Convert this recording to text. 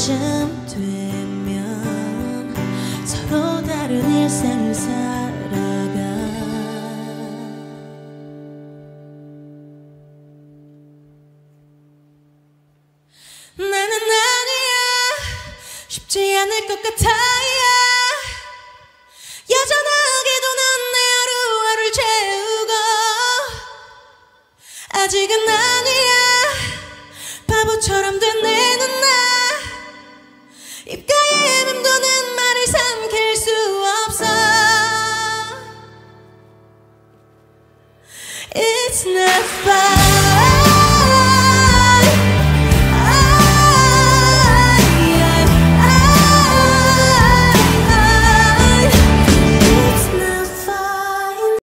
때쯤 되면 서로 다른 일상을 살아가. 나는 아니야, 쉽지 않을 것 같아요. 여전하게도 난 내 하루하루를 채우고 아직은 아니야, 바보처럼 된 내 눈나 입가에 맴도는 말을 삼킬 수 없어. It's not fun.